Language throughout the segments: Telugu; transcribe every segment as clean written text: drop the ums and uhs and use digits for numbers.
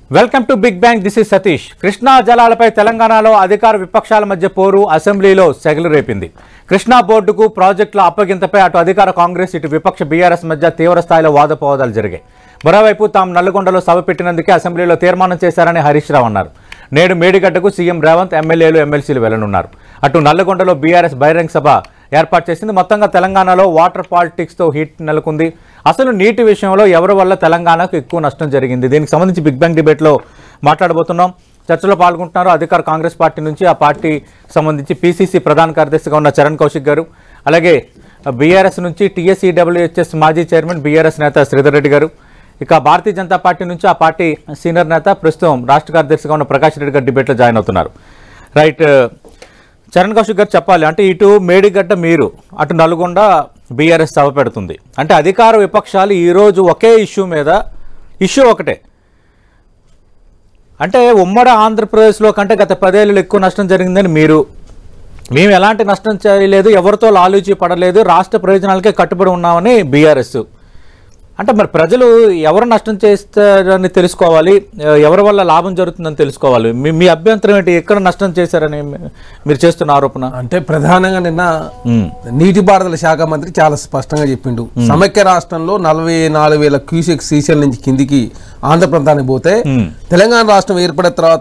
Welcome to big bang. This is Satish. Krishna జలాలపై తెలంగాణలో అధికార విపక్షాల మధ్య పోరు అసెంబ్లీలో సెగలు రేపింది. కృష్ణా బోర్డుకు ప్రాజెక్టుల అప్పగింతపై అటు అధికార కాంగ్రెస్ ఇటు విపక్ష బీఆర్ఎస్ మధ్య తీవ్ర స్థాయిలో వాదపోవాదాలు జరిగాయి. మరోవైపు తాము నల్లగొండలో సభ పెట్టినందుకే అసెంబ్లీలో తీర్మానం చేశారని హరీష్ రావు అన్నారు. నేడు మేడిగడ్డకు సీఎం రేవంత్, ఎమ్మెల్యేలు, ఎమ్మెల్సీలు వెళ్లనున్నారు. అటు నల్లగొండలో బీఆర్ఎస్ బహిరంగ సభ ఏర్పాటు చేసింది. మొత్తంగా తెలంగాణలో వాటర్ పాలిటిక్స్తో హీట్ నెలకొంది. అసలు నీటి విషయంలో ఎవరి వల్ల తెలంగాణకు ఎక్కువ నష్టం జరిగింది? దీనికి సంబంధించి బిగ్ బ్యాంగ్ డిబేట్లో మాట్లాడబోతున్నాం. చర్చలో పాల్గొంటున్నారు అధికార కాంగ్రెస్ పార్టీ నుంచి ఆ పార్టీ సంబంధించి పీసీసీ ప్రధాన కార్యదర్శిగా ఉన్న చరణ్ కౌశిక్ గారు, అలాగే బీఆర్ఎస్ నుంచి టీఎస్ఈడబ్ల్యూహెచ్ఎస్ మాజీ చైర్మన్ బీఆర్ఎస్ నేత శ్రీధర్ రెడ్డి గారు, ఇక భారతీయ జనతా పార్టీ నుంచి ఆ పార్టీ సీనియర్ నేత ప్రస్తుతం రాష్ట్ర కార్యదర్శిగా ఉన్న ప్రకాష్ రెడ్డి గారు డిబేట్లో జాయిన్ అవుతున్నారు. రైట్, చరణ్ కౌశిక్ గారు చెప్పాలి అంటే ఇటు మేడిగడ్డ మీరు, అటు నల్గొండ బీఆర్ఎస్ సభ పెడుతుంది అంటే అధికార విపక్షాలు ఈరోజు ఒకే ఇష్యూ మీద ఒకటే అంటే ఉమ్మడి ఆంధ్రప్రదేశ్లో కంటే గత 10 ఏళ్ళు ఎక్కువ నష్టం జరిగిందని మీరు, మేము ఎలాంటి నష్టం చేయలేదు, ఎవరితో లాలూచి పడలేదు, రాష్ట్ర ప్రయోజనాలకే కట్టుబడి ఉన్నామని బీఆర్ఎస్. అంటే మరి ప్రజలు ఎవరు నష్టం చేస్తారని తెలుసుకోవాలి, ఎవరి వల్ల లాభం జరుగుతుందని తెలుసుకోవాలి. మీ అభ్యంతరం ఏంటి? ఎక్కడ నష్టం చేశారని మీరు చేస్తున్న ఆరోపణ? అంటే ప్రధానంగా నిన్న నీటిపారుదల శాఖ మంత్రి చాలా స్పష్టంగా చెప్పిండు. సమైక్య రాష్ట్రంలో 44,000 క్యూసెక్ శ్రీశైలం నుంచి కిందికి ఆంధ్ర ప్రాంతానికి పోతే తెలంగాణ రాష్ట్రం ఏర్పడిన తర్వాత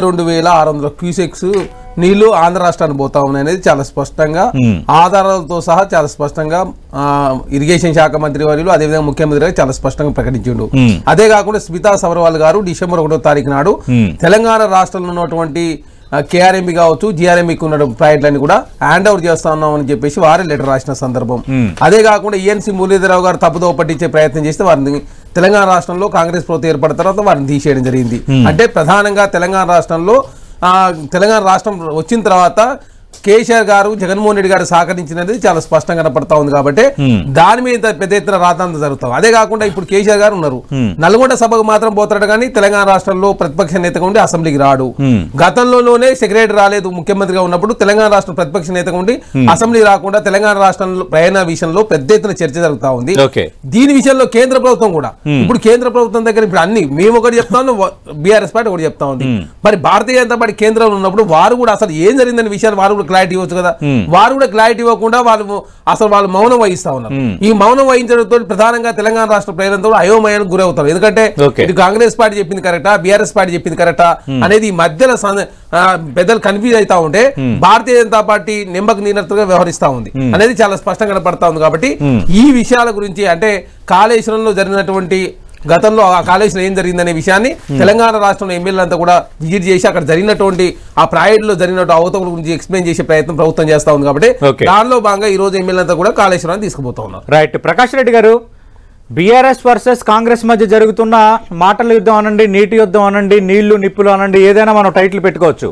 92,600 క్యూసెక్స్ నీళ్లు ఆంధ్ర రాష్ట్రానికి పోతా ఉన్నాయి అనేది చాలా స్పష్టంగా ఆధారాలతో సహా చాలా స్పష్టంగా ఇరిగేషన్ శాఖ మంత్రి వారిలు అదేవిధంగా ముఖ్యమంత్రి గారు చాలా స్పష్టంగా ప్రకటించిండు. అదే కాకుండా స్మితా సబర్వాల్ గారు డిసెంబర్ 1వ తారీఖు నాడు తెలంగాణ రాష్ట్రంలో ఉన్నటువంటి కేఆర్ఎంబి కావచ్చు, జిఆర్ఎంబికి ఉన్న ప్రాజెక్టులన్నీ కూడా హ్యాండ్ ఓవర్ చేస్తా ఉన్నామని చెప్పేసి వారే లెటర్ రాసిన సందర్భం. అదే కాకుండా ఈఎన్సీ మురళీధరరావు గారు తప్పుదో పట్టించే ప్రయత్నం చేస్తే వారిని తెలంగాణ రాష్ట్రంలో కాంగ్రెస్ ప్రభుత్వం ఏర్పడిన తర్వాత వారిని తీసేయడం జరిగింది. అంటే ప్రధానంగా తెలంగాణ రాష్ట్రంలో తెలంగాణ రాష్ట్రం వచ్చిన తర్వాత కేసీఆర్ గారు, జగన్మోహన్ రెడ్డి గారు సహకరించినది చాలా స్పష్టంగా కనపడతా ఉంది. కాబట్టి దాని మీద పెద్ద ఎత్తున రాతాంతం జరుగుతాం. అదే కాకుండా ఇప్పుడు కేసీఆర్ గారు ఉన్నారు, నల్గొండ సభకు మాత్రం పోతాడు కానీ తెలంగాణ రాష్ట్రంలో ప్రతిపక్ష నేతగా ఉండి అసెంబ్లీకి రాడు. గతంలోనే సెక్రటరీ రాలేదు ముఖ్యమంత్రిగా ఉన్నప్పుడు, తెలంగాణ రాష్ట్ర ప్రతిపక్ష నేతగా ఉండి అసెంబ్లీ రాకుండా తెలంగాణ రాష్ట్రంలో ప్రయాణ విషయంలో పెద్ద ఎత్తున చర్చ జరుగుతా ఉంది. దీని విషయంలో కేంద్ర ప్రభుత్వం కూడా ఇప్పుడు కేంద్ర ప్రభుత్వం దగ్గర ఇప్పుడు అన్ని మేము ఒకటి చెప్తాను, బీఆర్ఎస్ పార్టీ ఒకటి చెప్తా ఉంది. మరి భారతీయ జనతా పార్టీ కేంద్రంలో ఉన్నప్పుడు వారు కూడా అసలు ఏం జరిగిందనే విషయాలు వారు క్లారిటీ ఇవ్వచ్చు కదా. వారు కూడా క్లారిటీ ఇవ్వకుండా వాళ్ళు మౌనం వహిస్తా ఉన్నారు. ఈ మౌనం వహించడంతో ప్రధానంగా తెలంగాణ రాష్ట్ర ప్రజలంతా అయోమయానికి గురవుతారు. ఎందుకంటే ఇది కాంగ్రెస్ పార్టీ చెప్పింది కరెక్టా, బీఆర్ఎస్ పార్టీ చెప్పింది కరెక్టా అనేది ఈ మధ్యలో పెద్దలు కన్ఫ్యూజ్ అవుతా ఉంటే భారతీయ జనతా పార్టీ నిమ్మకు నీనట్టుగా వ్యవహరిస్తా ఉంది అనేది చాలా స్పష్టంగా కనపడతా ఉంది. కాబట్టి ఈ విషయాల గురించి అంటే కాళేశ్వరంలో జరిగినటువంటి గతంలో ఆ కాలేజీలో ఏం జరిగిందనే విషయాన్ని తెలంగాణ రాష్ట్రంలో ఎమ్మెల్యేలంతా కూడా విజిట్ చేసి అక్కడ జరిగినటువంటి ఆ ప్రాజెక్టులో జరిగినటువంటి అవతల గురించి ఎక్స్ప్లెయిన్ చేసే ప్రయత్నం ప్రభుత్వం చేస్తా ఉంది. కాబట్టి దానిలో భాగంగా ఈ రోజు ఎమ్మెల్యేలంతా కూడా కాళేశ్వరాన్ని తీసుకుపోతా ఉన్నారు. రైట్, ప్రకాష్ రెడ్డి గారు, బీఆర్ఎస్ వర్సెస్ కాంగ్రెస్ మధ్య జరుగుతున్న మాటల యుద్ధం అనండి, నీటి యుద్ధం అనండి, నీళ్లు నిప్పులు అనండి, ఏదైనా మనం టైటిల్ పెట్టుకోవచ్చు.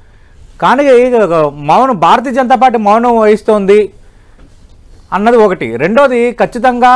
కానీ మౌనం, భారతీయ జనతా పార్టీ మౌనం వహిస్తోంది అన్నది ఒకటి. రెండోది, ఖచ్చితంగా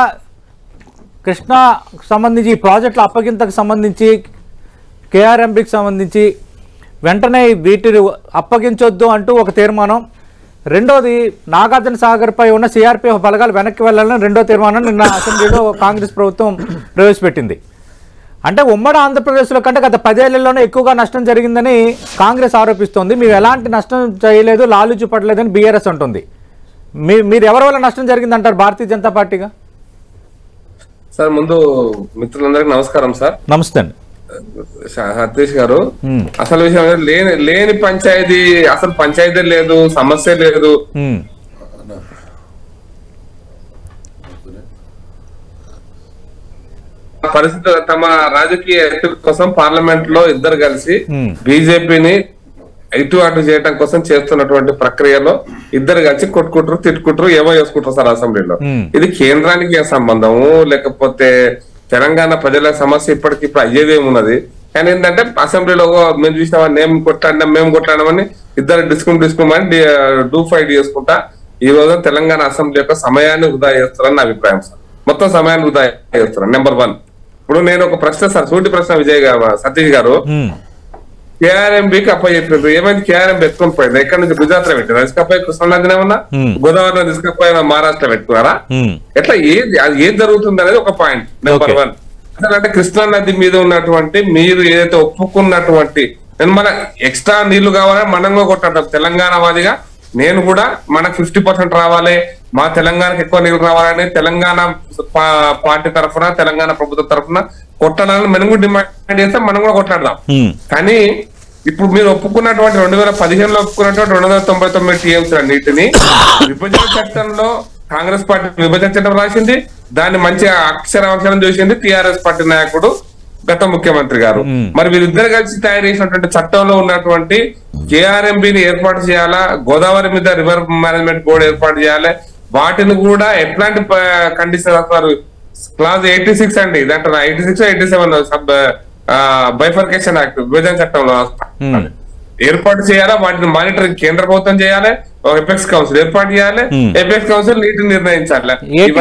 కృష్ణా సంబంధించి ప్రాజెక్టుల అప్పగింతకు సంబంధించి, కేఆర్ఎంబికి సంబంధించి వెంటనే వీటిని అప్పగించొద్దు అంటూ ఒక తీర్మానం. రెండోది, నాగార్జున సాగర్పై ఉన్న సిఆర్పిఎఫ్ బలగాలు వెనక్కి వెళ్లాలని రెండో తీర్మానం నిన్న అసెంబ్లీలో కాంగ్రెస్ ప్రభుత్వం ప్రవేశపెట్టింది. అంటే ఉమ్మడి ఆంధ్రప్రదేశ్లో కంటే గత 10 ఏళ్లలోనే ఎక్కువగా నష్టం జరిగిందని కాంగ్రెస్ ఆరోపిస్తోంది. మేము ఎలాంటి నష్టం చేయలేదు, లాలూచి పడలేదని బీఆర్ఎస్ అంటుంది. మీరు ఎవరి వల్ల నష్టం జరిగిందంటారు భారతీయ జనతా పార్టీగా? సార్, ముందు మిత్రులందరికీ నమస్కారం సార్. నమస్తే అండి. సతీష్ గారు, అసలు విషయం లేని పంచాయతీ, అసలు పంచాయతీ లేదు, సమస్య లేదు. పరిస్థితి తమ రాజకీయ ఎత్తు కోసం పార్లమెంట్ లో ఇద్దరు కలిసి బీజేపీని ఇటు అటు చేయడం కోసం చేస్తున్నటువంటి ప్రక్రియలో ఇద్దరు కలిసి కొట్టుకుంటారు, తిట్టుకుంటారు, ఏమో చేసుకుంటారు సార్ అసెంబ్లీలో. ఇది కేంద్రానికి సంబంధము లేకపోతే తెలంగాణ ప్రజల సమస్య ఇప్పటికిప్పుడు అయ్యేదేమున్నది. కానీ ఏంటంటే అసెంబ్లీలో మేము చూసిన మేము కొట్లాడమని ఇద్దరు డిస్కుమని డూ ఫైట్ చేసుకుంటా ఈ రోజు తెలంగాణ అసెంబ్లీ యొక్క సమయాన్ని వృధా చేస్తారని నా అభిప్రాయం సార్. మొత్తం సమయాన్ని వృధా చేస్తారు. నెంబర్ 1. ఇప్పుడు నేను ఒక ప్రశ్న సార్, సూటి ప్రశ్న విజయ్ గారు, సతీష్ గారు, కేఆర్ఎంబికి అప్పచెప్పారు. ఏమైంది? కేఆర్ఎంబి ఎత్తుకొని పోయింది. ఎక్కడ నుంచి? గుజరాత్ లో పెట్టారు. తీసుకపోయి కృష్ణానదిని ఏమన్నా గోదావరిలో తీసుకపోయినా మహారాష్ట్ర పెట్టుకున్నారా? ఎట్లా ఏది జరుగుతుంది అనేది ఒక పాయింట్ నెంబర్ 1. అంటే కృష్ణా నది మీద ఉన్నటువంటి మీరు ఏదైతే ఒప్పుకున్నటువంటి నేను మన ఎక్స్ట్రా నీళ్లు కావాలని మనం కూడా కొట్టాడు తెలంగాణ వాదిగా నేను కూడా మనకు 50% రావాలి, మా తెలంగాణకు ఎక్కువ నీళ్లు రావాలని తెలంగాణ పార్టీ తరఫున తెలంగాణ ప్రభుత్వం తరఫున కొట్టాలని మనం కూడా డిమాండ్ చేస్తే మనం కూడా కొట్లాడదాం. కానీ ఇప్పుడు మీరు ఒప్పుకున్నటువంటి 2015లో ఒప్పుకున్నటువంటి 299 టీఎంసీ నీటిని విభజన చట్టంలో కాంగ్రెస్ పార్టీ విభజన చట్టం రాసింది, దాన్ని మంచి అక్షరం చూసింది టిఆర్ఎస్ పార్టీ నాయకుడు గత ముఖ్యమంత్రి గారు. మరి వీరిద్దరు కలిసి తయారు చేసినటువంటి చట్టంలో ఉన్నటువంటి కేఆర్ఎంబిని ఏర్పాటు చేయాలా, గోదావరి మీద రివర్ మేనేజ్మెంట్ బోర్డు ఏర్పాటు చేయాలి, వాటిని కూడా ఎట్లాంటి కండిషన్ రాస్తారు క్లాస్ 86 అండి దాంట్లో 86 87 సబ్ బైఫర్కేషన్ యాక్ట్ విభజన చట్టంలో ఏర్పాటు చేయాలా, వాటిని మానిటరింగ్ కేంద్ర ప్రభుత్వం చేయాలి, ఎపెక్స్ కౌన్సిల్ ఏర్పాటు చేయాలి, ఎపెక్స్ కౌన్సిల్ నీటిని నిర్ణయించాలి.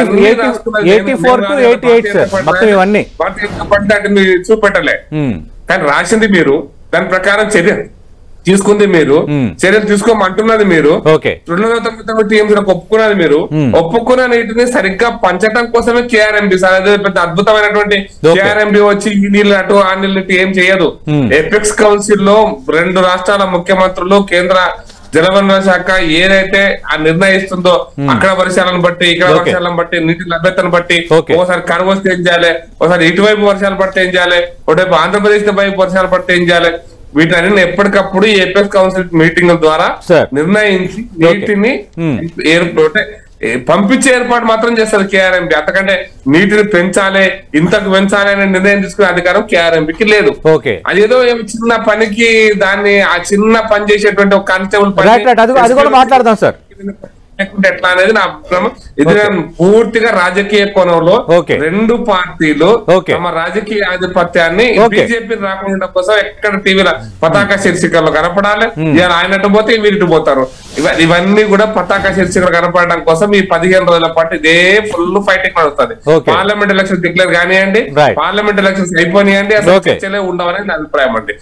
చూపెట్టలే కానీ రాసింది మీరు, దాని ప్రకారం చర్య తీసుకుంది మీరు, చర్యలు తీసుకోమంటున్నది మీరు, 299 టీఎంసీలకు ఒప్పుకున్నది మీరు, ఒప్పుకున్న నీటిని సరిగ్గా పంచడం కోసమే కేఆర్ఎంబి సార్ అదే పెద్ద అద్భుతమైనటువంటి కేఆర్ఎంబి వచ్చి ఈ నీళ్ళు అటు ఆ నీళ్ళు ఏం చేయదు. ఎపెక్స్ కౌన్సిల్ లో 2 రాష్ట్రాల ముఖ్యమంత్రులు కేంద్ర జలవనరుల శాఖ ఏదైతే ఆ నిర్ణయిస్తుందో అక్కడ వర్షాలను బట్టి ఇక్కడ వర్షాలను బట్టి నీటి లభ్యతను బట్టి ఒకసారి కరువు వస్తే ఏం చేయాలి, ఒకసారి ఇటువైపు వర్షాలు పడితే ఏం చేయాలి, ఒకవైపు ఆంధ్రప్రదేశ్ వైపు వర్షాలు పడితే ఏం చేయాలి, వీటన్ని ఎప్పటికప్పుడు ఏపీఎస్ కౌన్సిల్ మీటింగ్ ద్వారా నిర్ణయించి నీటిని పంపించే ఏర్పాటు మాత్రం చేస్తారు కేఆర్ఎంపీ. అంతకంటే నీటిని పెంచాలి ఇంతకు పెంచాలి అనే నిర్ణయం తీసుకునే అధికారం కేఆర్ఎంపీకి లేదు. అదేదో చిన్న పనికి దాన్ని ఆ చిన్న పని చేసేటువంటి ఒక కానిస్టేబుల్ మాట్లాడదాం సార్ ఎట్లా అనేది నా అభిప్రాయం. ఇది పూర్తిగా రాజకీయ కోణంలో 2 పార్టీలు తమ రాజకీయ ఆధిపత్యాన్ని బీజేపీ రాకుండా కోసం ఎక్కడ టీవీలో పతాక శీర్షికల్లో కనపడాలి, ఇలా ఆయనట్టు పోతే వీరిటు పోతారు. ఇవన్నీ కూడా పతాక శీర్షికలు కనపడడం కోసం ఈ 15 రోజుల పాటు ఇదే ఫుల్ ఫైటింగ్ నడుస్తుంది. పార్లమెంట్ ఎలక్షన్స్ డిక్లేర్ కానివ్వండి, పార్లమెంట్ ఎలక్షన్స్ అయిపోయినాయండి, అసలు చర్చలే ఉండవని నా అభిప్రాయం అండి.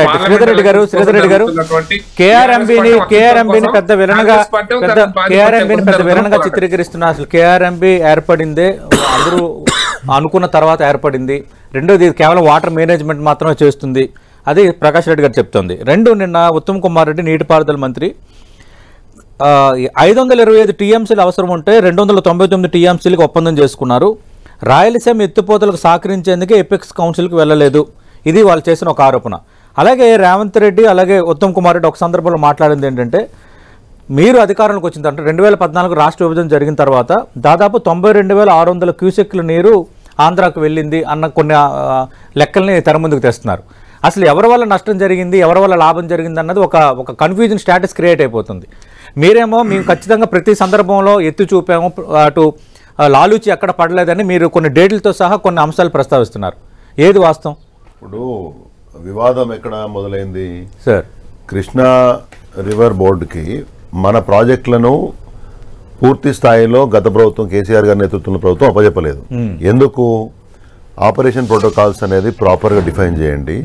పెద్ద విలన్గా చిత్రీకరిస్తున్నా. అసలు కేఆర్ఎంబి ఏర్పడిందే అందరూ అనుకున్న తర్వాత ఏర్పడింది. రెండోది ఇది కేవలం వాటర్ మేనేజ్మెంట్ మాత్రమే చేస్తుంది, అది ప్రకాష్ రెడ్డి గారు చెప్తోంది. నిన్న ఉత్తమ్ కుమార్ రెడ్డి నీటిపారుదల మంత్రి 525 టీఎంసీలు అవసరం ఉంటే 299 టీఎంసీలకు ఒప్పందం చేసుకున్నారు. రాయలసీమ ఎత్తిపోతలకు సహకరించేందుకే ఎపెక్స్ కౌన్సిల్కి వెళ్ళలేదు, ఇది వాళ్ళు చేసిన ఒక ఆరోపణ. అలాగే రేవంత్ రెడ్డి అలాగే ఉత్తమ్ కుమార్ రెడ్డి ఒక సందర్భంలో మాట్లాడింది ఏంటంటే మీరు అధికారంలోకి వచ్చిన తర్వాత 2014 రాష్ట్ర విభజన జరిగిన తర్వాత దాదాపు 92,600 క్యూసెక్ల నీరు ఆంధ్రాకు వెళ్ళింది అన్న కొన్ని లెక్కల్ని తెర ముందుకు తెస్తున్నారు. అసలు ఎవరి వల్ల నష్టం జరిగింది, ఎవరి వల్ల లాభం జరిగింది అన్నది ఒక కన్ఫ్యూజన్ స్టేటస్ క్రియేట్ అయిపోతుంది. మీరేమో మేము ఖచ్చితంగా ప్రతి సందర్భంలో ఎత్తి చూపాము, అటు లాలూచి ఎక్కడ పడలేదని మీరు కొన్ని డేట్లతో సహా కొన్ని అంశాలు ప్రస్తావిస్తున్నారు. ఏది వాస్తవం? ఇప్పుడు వివాదం ఎక్కడ మొదలైంది సార్? కృష్ణా రివర్ బోర్డుకి మన ప్రాజెక్టులను పూర్తి స్థాయిలో గత ప్రభుత్వం కేసీఆర్ గారి నేతృత్వంలో ప్రభుత్వం అప్పచెప్పలేదు. ఎందుకు? ఆపరేషన్ ప్రోటోకాల్స్ అనేది ప్రాపర్గా డిఫైన్ చేయండి,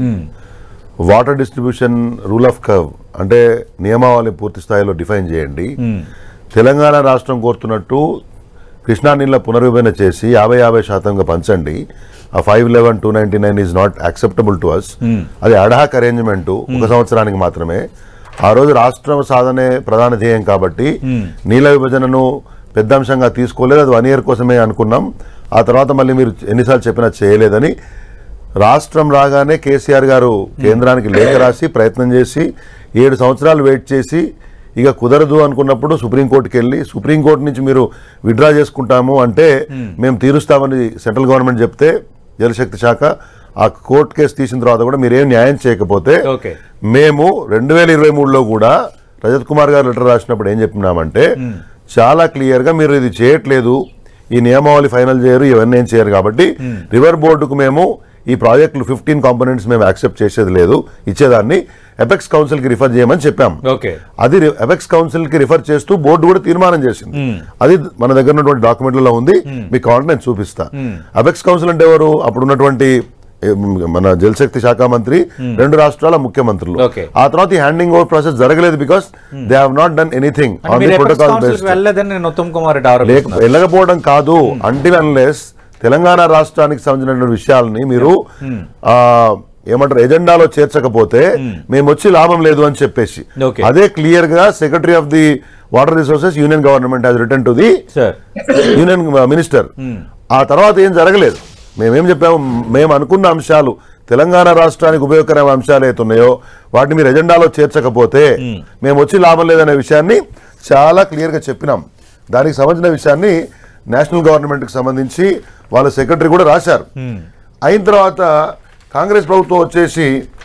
water distribution rule of curve అంటే నియమావళి పూర్తి స్థాయిలో డిఫైన్ చేయండి, తెలంగాణ రాష్ట్రం కోరుతున్నట్టు కృష్ణా నీళ్ళ పునర్విభజన చేసి 50-50% పంచండి. ఆ 511,299 is not acceptable to us. అది అడ్హాక్ అరేంజ్మెంట్, 1 సంవత్సరానికి మాత్రమే. ఆ రోజు రాష్ట్ర సాధనే ప్రధాన ధ్యేయం కాబట్టి నీళ్ళ విభజనను పెద్ద అంశంగా తీసుకోలేదు, అది 1 year కోసమే అనుకున్నాం. ఆ తర్వాత మళ్ళీ మీరు ఎన్నిసార్లు చెప్పినా చేయలేదని రాష్ట్రం రాగానే కేసీఆర్ గారు కేంద్రానికి లేఖ రాసి ప్రయత్నం చేసి 7 సంవత్సరాలు వెయిట్ చేసి ఇక కుదరదు అనుకున్నప్పుడు సుప్రీంకోర్టుకి వెళ్ళి సుప్రీంకోర్టు నుంచి మీరు విత్డ్రా చేసుకుంటాము అంటే మేము తీరుస్తామని సెంట్రల్ గవర్నమెంట్ చెప్తే జలశక్తి శాఖ ఆ కోర్టు కేసు తీసిన తర్వాత కూడా మీరేం న్యాయం చేయకపోతే మేము 2023లో కూడా రజత్ కుమార్ గారు లెటర్ రాసినప్పుడు ఏం చెప్పినామంటే చాలా క్లియర్గా మీరు ఇది చేయట్లేదు, ఈ నియమావళి ఫైనల్ చేయరు, ఇవన్నీ ఏం చేయరు కాబట్టి రివర్ బోర్డుకు మేము ఈ ప్రాజెక్టులు 15 కాంపోనెంట్స్ మేము యాక్సెప్ట్ చేసేది లేదు, ఇచ్చేదాన్ని ఎపెక్స్ కౌన్సిల్ కి రిఫర్ చేయమని చెప్పాం. అది ఎపెక్స్ కౌన్సిల్ కి రిఫర్ చేస్తూ బోర్డు కూడా తీర్మానం చేసింది. అది మన దగ్గర ఉన్నటువంటి డాక్యుమెంట్లలో ఉంది, మీకు కావాలంటే నేను చూపిస్తా. ఎపెక్స్ కౌన్సిల్ అంటే ఎవరు? అప్పుడు ఉన్నటువంటి మన జలశక్తి శాఖ మంత్రి, 2 రాష్ట్రాల ముఖ్యమంత్రులు. ఆ తర్వాత ఈ హ్యాండింగ్ ఓవర్ ప్రాసెస్ జరగలేదు because they have not done anything on the protocol based. వెళ్ళకపోవడం కాదు, అంటిల్ అన్లెస్ తెలంగాణ రాష్ట్రానికి సంబంధించిన విషయాలని మీరు ఏమంటారు ఎజెండాలో చేర్చకపోతే మేము వచ్చి లాభం లేదు అని చెప్పేసి అదే క్లియర్ గా secretary of the water resources union government has return to the union minister. ఆ తర్వాత ఏం జరగలేదు. మేమేం చెప్పాము, మేము అనుకున్న అంశాలు తెలంగాణ రాష్ట్రానికి ఉపయోగకరమైన అంశాలు ఏతున్నాయో వాటిని మీరు ఎజెండాలో చేర్చకపోతే మేము వచ్చి లాభం లేదనే విషయాన్ని చాలా క్లియర్ గా చెప్పినాం. దానికి సంబంధించిన విషయాన్ని నేషనల్ గవర్నమెంట్ కి సంబంధించి వాళ్ళ సెక్రటరీ కూడా రాశారు. అయిన తర్వాత కాంగ్రెస్ ప్రభుత్వం వచ్చేసి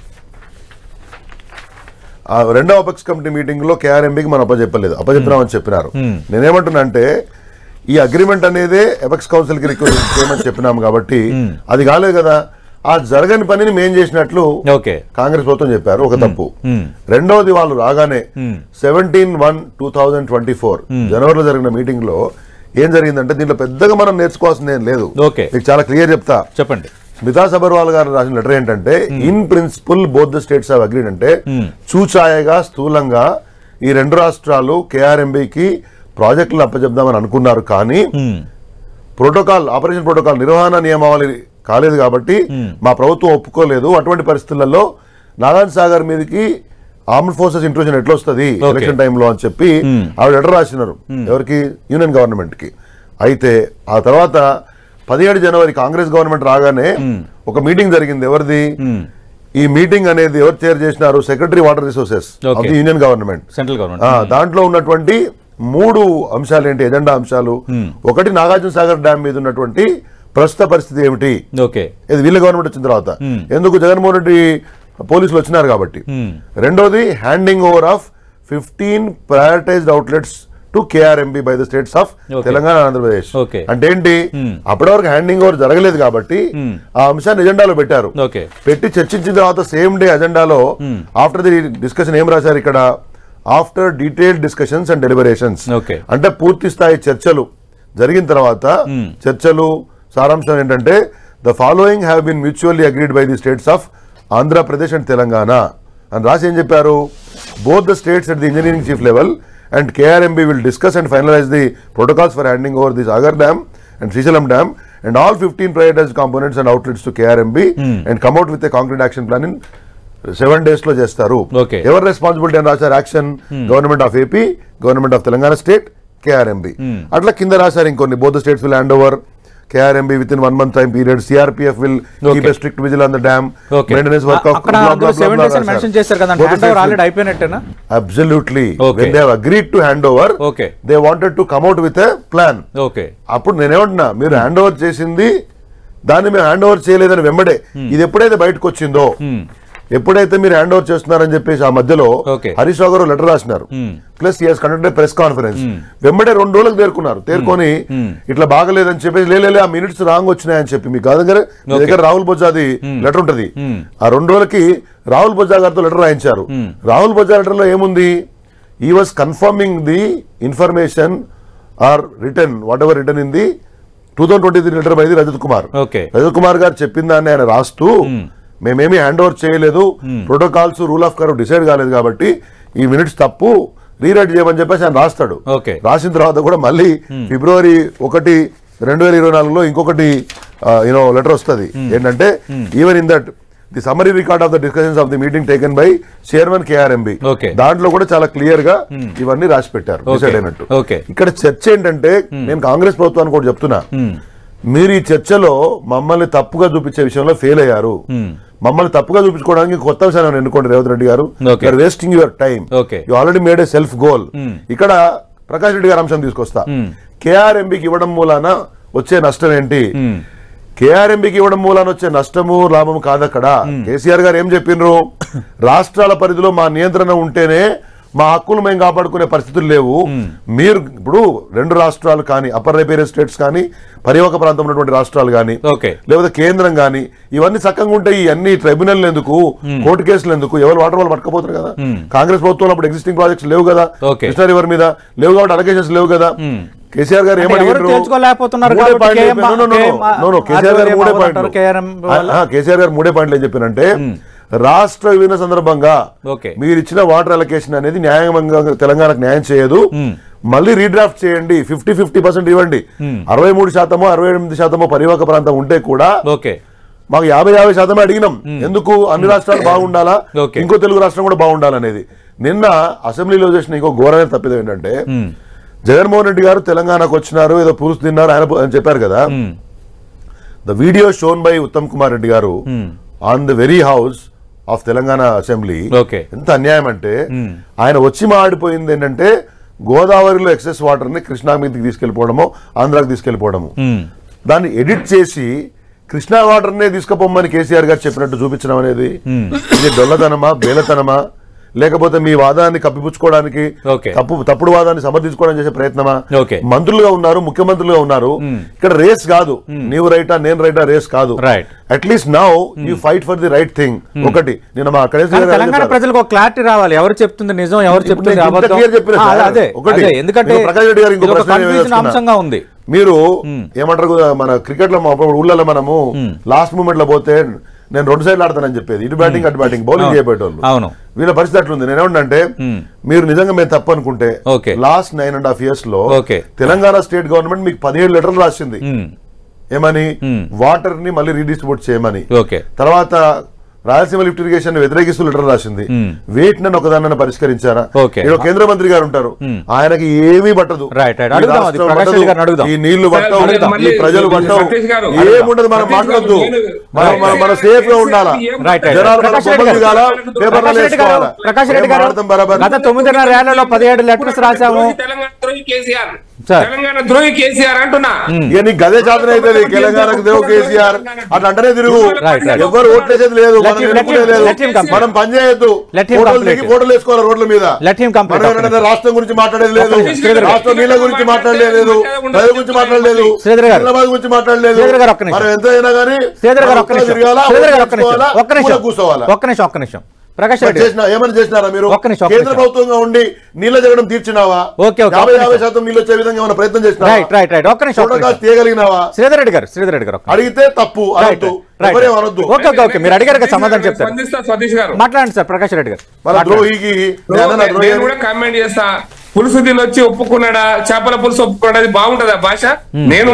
రెండవ అపెక్స్ కమిటీ మీటింగ్ లో కేఆర్ఎంబీకి మనం అప్పచెప్పినామని చెప్పినారు. నేనేమంటున్నా అంటే ఈ అగ్రిమెంట్ అనేది ఎపెక్స్ కౌన్సిల్ కి రిక్వెస్ట్ చేయమని చెప్పినాం కాబట్టి అది కాలేదు కదా. ఆ జరగని పనిని మేం చేసినట్లు కాంగ్రెస్ ప్రభుత్వం చెప్పారు, ఒక తప్పు. రెండవది వాళ్ళు రాగానే 17/1/2024 జనవరిలో జరిగిన మీటింగ్ లో ఏం జరిగిందంటే దీంట్లో పెద్దగా మనం నేర్చుకోవాల్సింది ఏం లేదు. మీకు చాలా క్లియర్ చెప్తా, చెప్పండి. స్మితా సబర్వాల్ గారు రాసిన లెటర్ ఏంటంటే in principle both the states have agreed అంటే చూచాయగా స్థూలంగా ఈ రెండు రాష్ట్రాలు కేఆర్ఎంబీకి ప్రాజెక్టులు అప్పచెప్దామని అనుకున్నారు. కానీ ప్రోటోకాల్ ఆపరేషన్ ప్రోటోకాల్ నిర్వహణ నియమావళి కాలేదు కాబట్టి మా ప్రభుత్వం ఒప్పుకోలేదు. అటువంటి పరిస్థితులలో నాగార్జున సాగర్ మీదకి ఆర్మ్డ్ ఫోర్సెస్ ఇంట్రూజన్ ఎట్లా వస్తుంది ఎలక్షన్ టైంలో అని చెప్పి ఆవిడ లెటర్ రాసినారు. ఎవరికి? యూనియన్ గవర్నమెంట్ కి. అయితే ఆ తర్వాత 17 జనవరి కాంగ్రెస్ గవర్నమెంట్ రాగానే ఒక మీటింగ్ జరిగింది. ఎవరిది ఈ మీటింగ్ అనేది? ఎవరు చైర్ చేసినారు? Secretary water resources of the union government, central government. దాంట్లో ఉన్నటువంటి 3 అంశాలు ఏంటి, ఎజెండా అంశాలు? ఒకటి, నాగార్జున సాగర్ డ్యామ్ మీద ఉన్నటువంటి ప్రస్తుత పరిస్థితి ఏమిటి, ఇది వీళ్ళ గవర్నమెంట్ వచ్చిన తర్వాత. ఎందుకు? జగన్మోహన్ రెడ్డి పోలీసులు వచ్చినారు కాబట్టి. రెండోది, handing over of 15 prioritised outlets to KRMB by the states of Telangana, Andhra Pradesh. అంటే ఏంటి? అప్పటి వరకు హ్యాండింగ్ ఓవర్ జరగలేదు కాబట్టి ఆ అంశాన్ని ఎజెండాలో పెట్టారు. పెట్టి చర్చించిన తర్వాత సేమ్ డే అజెండాలో ఆఫ్టర్ ది డిస్కషన్ ఏం రాశారు ఇక్కడ? After detailed discussions and deliberations. అంటే పూర్తి స్థాయి చర్చలు జరిగిన తర్వాత చర్చలు సారాంశం ఏంటంటే the following have been mutually agreed by the states of Andhra Pradesh and Telangana అని రాసి ఏం చెప్పారు? Both the states at the engineering chief level and KRMB will discuss and finalize the protocols for handing over the Sagar Dam and Srisailam Dam and all 15 prioritized components and outlets to KRMB and come out with a concrete action plan in 7 days lo chestaru. Ever responsibility and rasar action? Government of AP, Government of Telangana State, KRMB. Atla kinda rasar inkonni both the states will hand over KRMB within 1 month time period. CRPF will keep a strict vigil on the dam. Maintenance work of absolutely. When they have agreed to hand over, they wanted to come out with a plan. అప్పుడు నేనేమంటున్నా, మీరు హ్యాండ్ ఓవర్ చేసింది దాన్ని మేము హ్యాండ్ ఓవర్ చేయలేదని వెంబడే ఇది ఎప్పుడైతే బయటకు వచ్చిందో, ఎప్పుడైతే మీరు హ్యాండ్ ఓవర్ చేస్తున్నారని చెప్పేసి ఆ మధ్యలో హరీష్ రావు గారు లెటర్ రాసినారు. Plus he has conducted press conference. వెంబడే 2 రోజులకు తేరుకొని ఇట్లా బాగలేదని చెప్పేసి లేలే ఆ మినిట్స్ రాంగ్ వచ్చినాయని చెప్పి మీ దగ్గర రాహుల్ బొజ్జాది లెటర్ ఉంటది. ఆ 2 రోజులకి రాహుల్ బొజ్జా గారితో లెటర్ రాయించారు. రాహుల్ బొజ్జా లెటర్ లో ఏముంది? He was confirming the information or return what ever return in the 2023 letter by the Rajat Kumar. Rajat Kumar garu చెప్పిన దాన్ని ఆయన రాస్తూ మేమేమీ హ్యాండ్ ఓవర్ చేయలేదు, ప్రోటోకాల్స్ రూల్ ఆఫ్ కర్ డిసైడ్ కాలేదు కాబట్టి ఈ మినిట్స్ తప్పు, రీరైట్ చేయమని చెప్పేసి ఆయన రాస్తాడు. రాసిన తర్వాత కూడా మళ్ళీ February 1, 2024లో ఇంకొకటి లెటర్ వస్తుంది. ఏంటంటే even in that the summary record of the discussions of the meeting taken by chairman KRMB, దాంట్లో కూడా చాలా క్లియర్ గా ఇవన్నీ రాసి పెట్టారు డిసైడ్ అయినట్టు. ఇక్కడ చర్చ ఏంటంటే నేను కాంగ్రెస్ ప్రభుత్వానికి కూడా చెప్తున్నా, మీరు ఈ చర్చలో మమ్మల్ని తప్పుగా చూపించే విషయంలో ఫెయిల్ అయ్యారు. మమ్మల్ని తప్పుగా చూపించుకోవడానికి కొత్త విషయాన్ని ఎన్నుకోండి Revanth Reddy garu. You are wasting your time. You already made a self goal. ఇక్కడ ప్రకాష్ రెడ్డి గారు అంశం తీసుకొస్తా. KRMBకి ఇవ్వడం మూలాన వచ్చే నష్టం ఏంటి? KRMBకి ఇవ్వడం మూలాన వచ్చే నష్టము లాభము కాదక్కడ. కేసీఆర్ గారు ఏం చెప్పిండ్రు? రాష్ట్రాల పరిధిలో మా నియంత్రణ ఉంటేనే మా హక్కులు మేము కాపాడుకునే పరిస్థితులు లేవు. మీరు ఇప్పుడు 2 రాష్ట్రాలు కానీ అప్పర్ రైపేరియస్ స్టేట్స్ కానీ పరివాహక ప్రాంతం ఉన్నటువంటి రాష్ట్రాలు కానీ లేకపోతే కేంద్రం కానీ ఇవన్నీ చక్కగా ఉంటాయి. అన్ని ట్రైబ్యునల్ ఎందుకు, కోర్టు కేసులు ఎందుకు? ఎవరు వాటర్ వాళ్ళు పట్టుకపోతారు కదా. కాంగ్రెస్ ప్రభుత్వం అప్పుడు ఎగ్జిస్టింగ్ ప్రాజెక్ట్స్ లేవు కదా, కృష్ణా రివర్ మీద లేవు కాబట్టి అలిగేషన్స్ లేవు కదా. కేసీఆర్ గారు ఏమడిగారు? కేసీఆర్ గారు 3 పాయింట్లు ఏం చెప్పారంటే రాష్ట్ర విభజన సందర్భంగా ఓకే మీరు ఇచ్చిన వాటర్ అలొకేషన్ అనేది న్యాయంగా తెలంగాణకు న్యాయం చేయదు, మళ్ళీ రీడ్రాఫ్ట్ చేయండి, 50% ఇవ్వండి. 63% 68% పరివాహక ప్రాంతం ఉంటే కూడా ఓకే మాకు 50% అడిగినాం. ఎందుకు అన్ని రాష్ట్రాలు బాగుండాలా, ఇంకో తెలుగు రాష్ట్రం కూడా బాగుండాలనేది. నిన్న అసెంబ్లీలో చేసిన ఇంకో ఘోరమైన తప్పిదం ఏంటంటే జగన్మోహన్ రెడ్డి గారు తెలంగాణకు వచ్చినారు, ఏదో పులుసు తిన్నారు ఆయన చెప్పారు కదా. The video shown by Uttam Kumar Reddy garu on the very house of Telangana assembly ఎంత అన్యాయం అంటే ఆయన వచ్చి మాడిపోయింది ఏంటంటే గోదావరిలో ఎక్సెస్ వాటర్ ని కృష్ణా మీదకి తీసుకెళ్లిపోవడము, ఆంధ్రాకి తీసుకెళ్లిపోవడము. దాన్ని ఎడిట్ చేసి కృష్ణా వాటర్ నే తీసుకుపోమని కేసీఆర్ గారు చెప్పినట్టు చూపించడం అనేది ఇది డొల్లతనమా, బేలతనమా, లేకపోతే మీ వాదాన్ని కప్పిపుచ్చుకోవడానికి తప్పుడు వాదాన్ని సమర్థించుకోవడానికి చేసే ప్రయత్నమా? మంత్రులుగా ఉన్నారు, ముఖ్యమంత్రులుగా ఉన్నారు. ఇక్కడ రేస్ కాదు, నీవు రైటా నేను రైటా రేస్ కాదు. At least now you fight for the right thing. ఒకటి నేను మా అక్కడే తెలంగాణ ప్రజలకు ఒక క్లారిటీ రావాలి, ఎవరు చెప్తుంది నిజం, ఎవరు చెప్తుంది ఒకటి. ఎందుకంటే ప్రకాష్ రెడ్డి గారు ఇంకో అంశంగా ఉంది. మీరు ఏమంటారు, మన క్రికెట్ లో ఊళ్ళలో మనము లాస్ట్ మూమెంట్ లో పోతే నేను 2 సైడ్లు ఆడతానని చెప్పేది, ఇటు బ్యాటింగ్ అటు బ్యాటింగ్, బౌలింగ్ చేయబోయేటోళ్ళు. అవును, వీళ్ళ పరిస్థితి అట్లుంది. నేనేమంటే మీరు నిజంగా మేము తప్పు అనుకుంటే లాస్ట్ 9.5 years లో తెలంగాణ స్టేట్ గవర్నమెంట్ మీకు 17 లెటర్లు రాసింది. ఏమని? వాటర్ ని మళ్ళీ రీడిస్ట్రిబ్యూట్ చేయమని. తర్వాత రాయలసీమ లిఫ్ట్ ఇరిగేషన్ వ్యతిరేకిస్తూ లెటర్ రాసింది. వేటిని ఒకదాన్ని పరిష్కరించారా? కేంద్ర మంత్రి గారు ఉంటారు, ఆయనకి ఏమీ పట్టదు, ఈ నీళ్లు పట్టవు, ఈ ప్రజలు పట్టవు, ఏముండదు. మనం మాట్లాడద్దు, మన సేఫ్ గా ఉండాలా, జనాలు పేపర్ వేసుకోవాలా. ప్రకాష్ రెడ్డి గారు గత 9.5 ఏళ్లలో 17 లెటర్స్ రాశాము. తెలంగాణ ద్రోహి కేసీఆర్ అంటున్నా. నీకు గదే చేతన అవుతుంది, తెలంగాణకు ద్రోహి కేసీఆర్ అట్లా అంటేనే తిరుగు. ఎవరు ఓట్లేసేది లేదు, మనం పని చేయొద్దు, ఫోటోలు వేసుకోవాలి రోడ్ల మీద. రాష్ట్రం గురించి మాట్లాడేది లేదు, రాష్ట్రం నీళ్ళ గురించి మాట్లాడలేదు, ప్రజల గురించి మాట్లాడలేదు, హైదరాబాద్ గురించి మాట్లాడలేదు. మనం ఎంత అయినా కానీ కూర్చోవాలా. ఒక్క నిమిషం ప్రకాష్ రెడ్డి ఏమైనా చేసినారా మీరు? కేంద్ర ప్రభుత్వంగా ఉండి నీళ్ళ జగడం తీర్చినావా? 50% నీళ్ళు వచ్చే విధంగా ఏమైనా ప్రయత్నం చేసినా తీయగలిగినావా? శ్రీధర్ రెడ్డి గారు అడిగితే తప్పు అనొద్దు, మీరు అడిగారు సమాధానం చెప్తారు, సతీష్ గారు మాట్లాడండి సార్. ప్రకాష్ రెడ్డి గారు మన ద్రోహికి కామెంట్ చేస్తా. పులుసు తిని వచ్చి ఒప్పుకున్నాడా, చేపల పులుసు ఒప్పుకున్నాడా, బాగుంటదా భాష? నేను